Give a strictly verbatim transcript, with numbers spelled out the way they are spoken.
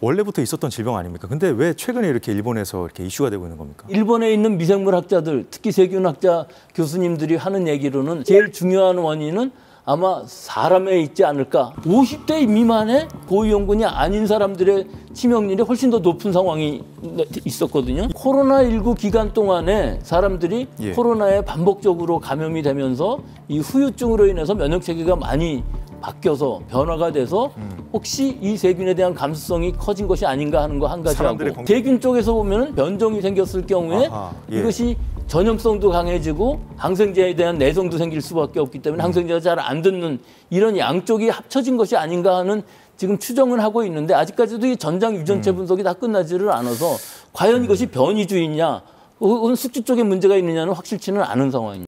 원래부터 있었던 질병 아닙니까? 근데 왜 최근에 이렇게 일본에서 이렇게 이슈가 되고 있는 겁니까? 일본에 있는 미생물 학자들, 특히 세균학자 교수님들이 하는 얘기로는 제일 중요한 원인은 아마 사람에 있지 않을까. 오십 대 미만의 고위험군이 아닌 사람들의 치명률이 훨씬 더 높은 상황이 있었거든요. 코로나십구 기간 동안에 사람들이 예. 코로나에 반복적으로 감염이 되면서 이 후유증으로 인해서 면역체계가 많이 바뀌어서 변화가 돼서 혹시 이 세균에 대한 감수성이 커진 것이 아닌가 하는 거 한 가지하고 공... 세균 쪽에서 보면 변종이 생겼을 경우에 아하, 예. 이것이 전염성도 강해지고 항생제에 대한 내성도 생길 수밖에 없기 때문에 음. 항생제가 잘 안 듣는 이런 양쪽이 합쳐진 것이 아닌가 하는 지금 추정은 하고 있는데 아직까지도 이 전장 유전체 분석이 음. 다 끝나지를 않아서 과연 이것이 변이주의냐 혹은 숙주 쪽에 문제가 있느냐는 확실치는 않은 상황입니다.